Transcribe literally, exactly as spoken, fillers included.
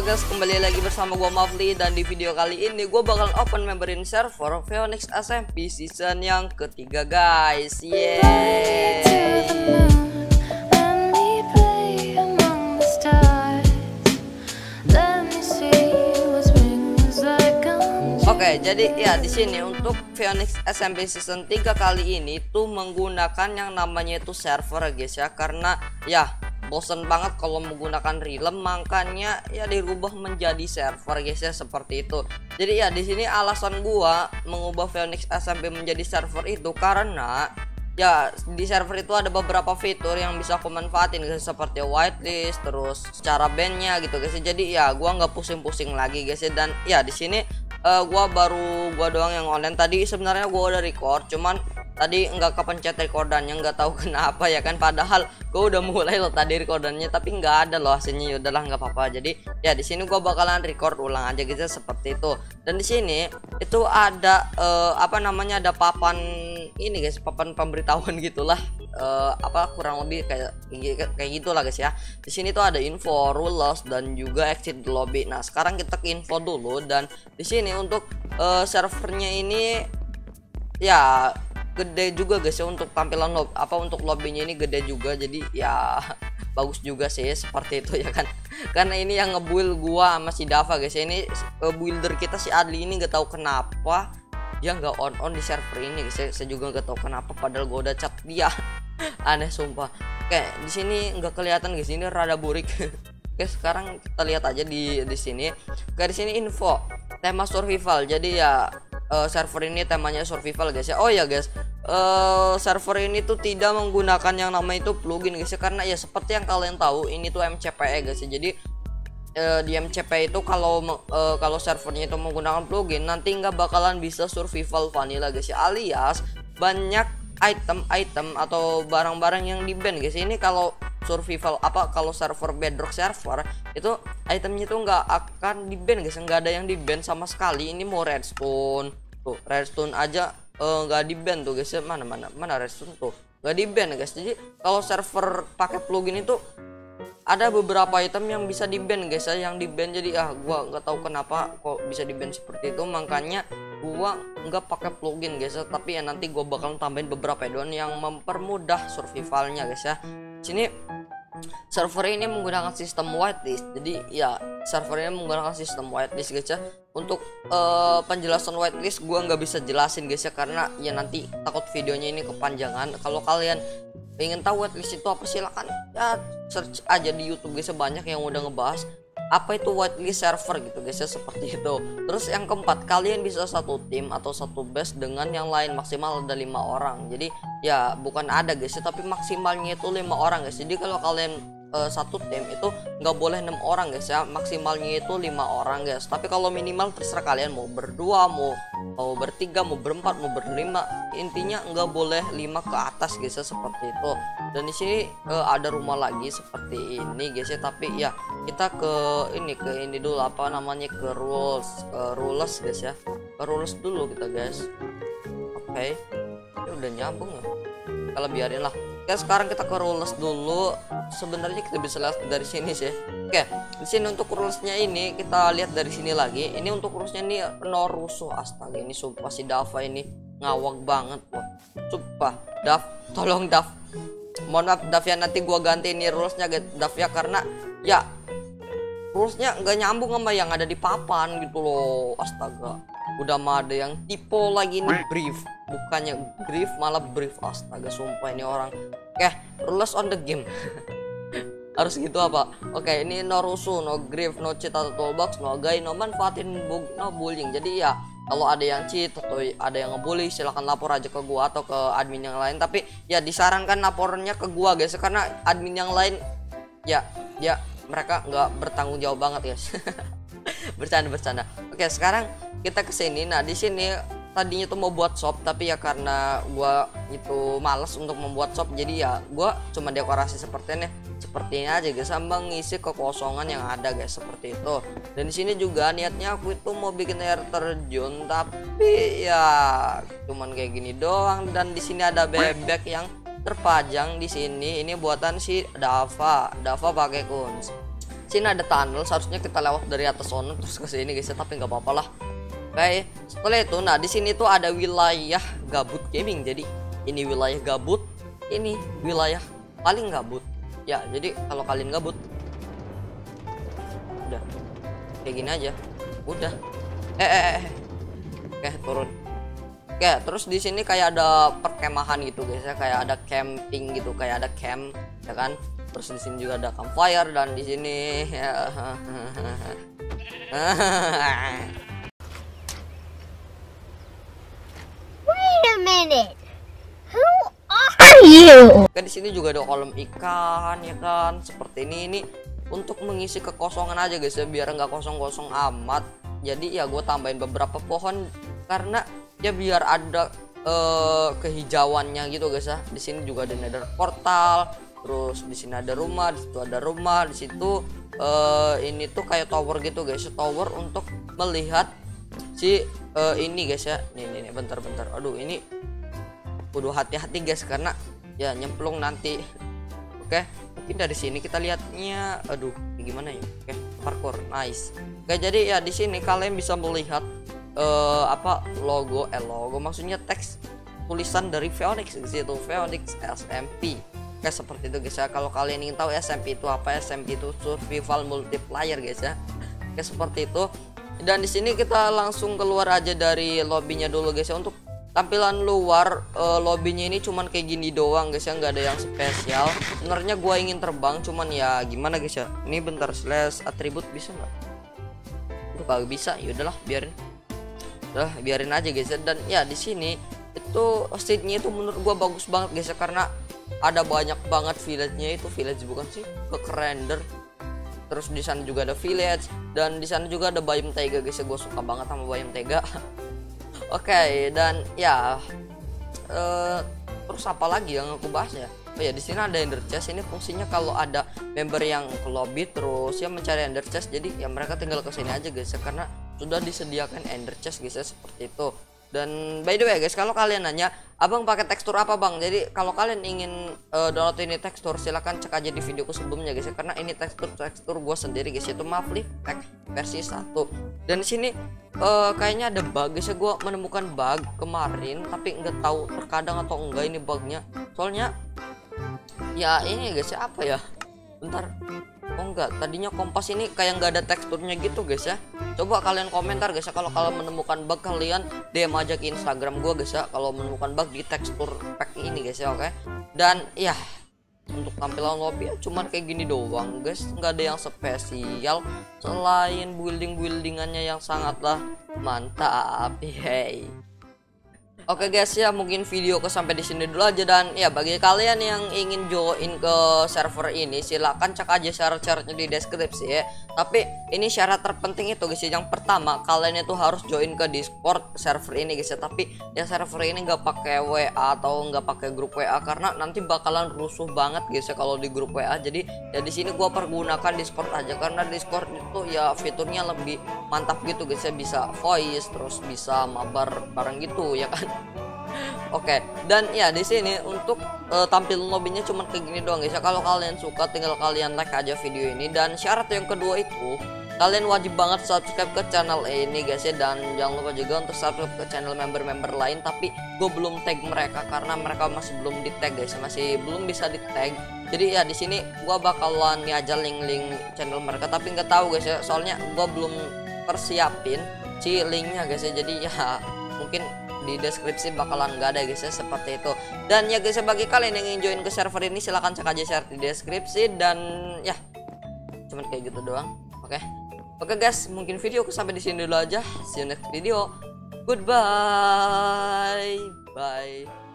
guys, kembali lagi bersama gua Mafli, dan di video kali ini gua bakal open memberin server Phoenix S M P season yang ketiga guys. Yeay. Oke, jadi ya di sini untuk Phoenix S M P season tiga kali ini tuh menggunakan yang namanya itu server guys ya, karena ya bosen banget kalau menggunakan realm, makanya ya dirubah menjadi server guys ya, seperti itu. Jadi ya di sini alasan gua mengubah Phoenix S M P menjadi server itu karena ya di server itu ada beberapa fitur yang bisa aku manfaatin guys, seperti whitelist, terus cara bandnya gitu guys. Jadi ya gua nggak pusing-pusing lagi guys ya. Dan ya di sini uh, gua baru gua doang yang online. Tadi sebenarnya gua udah record, cuman tadi nggak kepencet recordannya, nggak tahu kenapa ya kan, padahal gue udah mulai loh tadi recordannya tapi nggak ada loh hasilnya. Yaudahlah, nggak apa-apa. Jadi ya di sini gue bakalan record ulang aja gitu seperti itu. Dan di sini itu ada uh, apa namanya ada papan ini guys, papan pemberitahuan gitulah, uh, apa kurang lebih kayak kayak gitulah guys ya. Di sini tuh ada info, rules, dan juga exit lobby. Nah sekarang kita ke info dulu, dan di sini untuk uh, servernya ini ya gede juga guys ya, untuk tampilan lob apa untuk lobbynya ini gede juga, jadi ya bagus juga sih seperti itu ya kan. Karena ini yang ngebuild gua sama si Dava guys ya, ini uh, builder kita si Adli ini gak tahu kenapa dia nggak on on di server ini guys ya. Saya juga nggak tahu kenapa, padahal gua udah chat dia. Aneh sumpah. Oke, di sini nggak kelihatan guys, ini rada burik. Oke, sekarang kita lihat aja di di sini. Oke, di sini info tema survival. Jadi ya uh, server ini temanya survival guys ya. Oh ya guys, uh, server ini tuh tidak menggunakan yang namanya itu plugin guys ya, karena ya seperti yang kalian tahu ini tuh M C P E guys ya. Jadi uh, di M C P E itu kalau uh, kalau servernya itu menggunakan plugin nanti nggak bakalan bisa survival vanilla guys ya, alias banyak item-item atau barang-barang yang di ban guys. Ini kalau survival apa kalau server bedrock server itu itemnya itu nggak akan di ban guys, nggak ada yang di ban sama sekali. Ini mau redstone tuh, redstone aja nggak uh, di ban tuh guys ya. Mana mana mana redstone tuh nggak di ban guys. Jadi kalau server pakai plugin itu ada beberapa item yang bisa di ban guys ya, yang di ban. Jadi ah gua nggak tahu kenapa kok bisa di ban seperti itu, makanya gua nggak pakai plugin guys ya. Tapi ya nanti gua bakal tambahin beberapa add-on yang mempermudah survivalnya guys ya. Sini server ini menggunakan sistem whitelist. Jadi ya server ini menggunakan sistem whitelist guys ya. Untuk uh, penjelasan whitelist gua nggak bisa jelasin guys ya, karena ya nanti takut videonya ini kepanjangan. Kalau kalian ingin tahu whitelist itu apa, silakan ya search aja di YouTube guys ya, banyak yang udah ngebahas apa itu whitelist server gitu guys ya, seperti itu. Terus yang keempat, kalian bisa satu tim atau satu base dengan yang lain, maksimal ada lima orang. Jadi ya bukan ada guys ya, tapi maksimalnya itu lima orang guys. Jadi kalau kalian uh, satu tim itu nggak boleh enam orang guys ya, maksimalnya itu lima orang guys. Tapi kalau minimal terserah kalian mau berdua, mau mau bertiga, mau berempat, mau berlima, intinya nggak boleh lima ke atas guys ya, seperti itu. Dan di sini uh, ada rumah lagi seperti ini guys ya, tapi ya kita ke ini ke ini dulu apa namanya ke rules ke rules guys ya, ke rules dulu kita guys. Oke, okay. Ini udah nyambung ya, kalau biarin lah. Oke, sekarang kita ke rules dulu. Sebenarnya kita bisa lihat dari sini sih. Oke, di sini untuk rulesnya ini kita lihat dari sini lagi. Ini untuk rulesnya ini no rusuh. Astaga, ini sumpah si Dava ini ngawak banget loh. Sumpah, Dav, tolong Dav. Mohon maaf Dav ya, nanti gua ganti ini rulesnya Dav ya, karena ya rulesnya nggak nyambung sama yang ada di papan gitu loh. Astaga, udah mah ada yang tipe lagi nih, brief bukannya brief malah brief. Astaga sumpah ini orang. Oke, rules on the game. Harus gitu apa? Oke, ini no rusuh, no grief, no cheat atau toolbox, no guy, no manfaatin bug, no bullying. Jadi ya kalau ada yang cheat atau ada yang ngebully, silahkan lapor aja ke gua atau ke admin yang lain. Tapi ya disarankan lapornya ke gua guys, karena admin yang lain ya ya mereka nggak bertanggung jawab banget guys. bercanda bercanda. Oke, sekarang kita ke sini. Nah di sini tadinya tuh mau buat shop, tapi ya karena gua itu males untuk membuat shop, jadi ya gua cuma dekorasi seperti ini seperti ini aja guys, sama ngisi kekosongan yang ada guys, seperti itu. Dan di sini juga niatnya aku itu mau bikin air terjun, tapi ya cuman kayak gini doang. Dan di sini ada bebek yang terpajang di sini, ini buatan si Dava. Dava pakai kunci. Sini ada tunnel, seharusnya kita lewat dari atas sana terus ke sini guys, tapi nggak apa-apa lah. Oke, setelah itu, nah di sini tuh ada wilayah gabut gaming. Jadi ini wilayah gabut, ini wilayah paling gabut. Ya, jadi kalau kalian gabut, udah kayak gini aja, udah. Eh, eh, eh. Oke, turun. Oke, terus di sini kayak ada perkemahan gitu guys ya, kayak ada camping gitu, kayak ada camp, ya kan? Terus di sini juga ada campfire dan di sini ya. Wait a minute. Who are you? Oke, di sini juga ada kolam ikan ya kan, seperti ini. Ini untuk mengisi kekosongan aja guys ya, biar nggak kosong-kosong amat. Jadi ya gue tambahin beberapa pohon karena ya biar ada uh, kehijauannya gitu guys ya. Di sini juga ada nether portal, terus di sini ada rumah, di situ ada rumah, di situ uh, ini tuh kayak tower gitu guys, tower untuk melihat si uh, ini guys ya. Nih nih, nih bentar-bentar. Aduh, ini kudu hati-hati guys karena ya nyemplung nanti. Oke, mungkin dari sini kita lihatnya. Aduh, gimana ya? Oke, parkour, nice. Oke, jadi ya di sini kalian bisa melihat uh, apa logo, eh logo maksudnya teks tulisan dari Phoenix itu Phoenix S M P. Oke, seperti itu guys ya. Kalau kalian ingin tahu S M P itu apa, S M P itu survival multiplayer guys ya. Oke, seperti itu. Dan di sini kita langsung keluar aja dari lobbynya dulu guys ya. Untuk tampilan luar uh, lobbynya ini cuman kayak gini doang guys ya, nggak ada yang spesial. Sebenarnya gua ingin terbang, cuman ya gimana guys ya. Ini bentar, slash atribut bisa nggak? Udah kagak bisa, ya udahlah biarin. Udah biarin aja guys ya. Dan ya di sini itu stage-nya itu menurut gua bagus banget guys ya, karena ada banyak banget village-nya. Itu village bukan sih, ke render. Terus di sana juga ada village dan di sana juga ada biome taiga guys ya. Gue suka banget sama biome taiga. Oke, okay, dan ya uh, terus apa lagi yang aku bahas ya? Oh ya, di sini ada ender chest. Ini fungsinya kalau ada member yang ke lobby terus ya mencari ender chest, jadi ya mereka tinggal ke sini aja guys ya, karena sudah disediakan ender chest guys ya, seperti itu. Dan by the way guys, kalau kalian nanya, abang pakai tekstur apa bang? Jadi kalau kalian ingin uh, download ini tekstur, silahkan cek aja di videoku sebelumnya guys ya, karena ini tekstur tekstur gue sendiri guys, itu Mavli Pack versi satu. Dan di sini uh, kayaknya ada bug guys ya, gue menemukan bug kemarin, tapi nggak tahu terkadang atau enggak ini bugnya. Soalnya ya ini guys ya, apa ya? Bentar. Oh enggak, tadinya kompas ini kayak nggak ada teksturnya gitu guys ya. Coba kalian komentar guys ya, kalau kalian menemukan bug, kalian D M aja ke Instagram gua guys ya, kalau menemukan bug di tekstur pack ini guys ya. Oke. Dan ya untuk tampilan lobby ya cuman kayak gini doang guys, nggak ada yang spesial selain building-buildingannya yang sangatlah mantap. Hey. Oke guys ya, mungkin video ke sampai di sini dulu aja. Dan ya bagi kalian yang ingin join ke server ini, silakan cek aja syarat-syaratnya di deskripsi ya. Tapi ini syarat terpenting itu guys ya. Yang pertama, kalian itu harus join ke Discord server ini guys ya. Tapi ya server ini nggak pakai W A atau nggak pakai grup W A, karena nanti bakalan rusuh banget guys ya kalau di grup W A. Jadi ya di sini gua pergunakan Discord aja, karena Discord itu ya fiturnya lebih mantap gitu guys ya, bisa voice terus bisa mabar bareng gitu ya kan. Oke, dan ya di sini untuk uh, tampilan lobbynya cuma kayak gini doang guys ya. Kalau kalian suka, tinggal kalian like aja video ini. Dan syarat yang kedua itu, kalian wajib banget subscribe ke channel ini guys ya. Dan jangan lupa juga untuk subscribe ke channel member-member lain. Tapi gue belum tag mereka karena mereka masih belum di tag guys, masih belum bisa di tag. Jadi ya di sini gue bakalan nih aja link-link channel mereka, tapi nggak tahu guys ya, soalnya gue belum persiapin si linknya guys ya. Jadi ya mungkin di deskripsi bakalan nggak ada guys ya, seperti itu. Dan ya guys ya, bagi kalian yang ingin join ke server ini, silahkan cek aja share di deskripsi. Dan ya cuman kayak gitu doang. Oke oke guys, mungkin video sampai di sini dulu aja. See you next video. Goodbye, bye.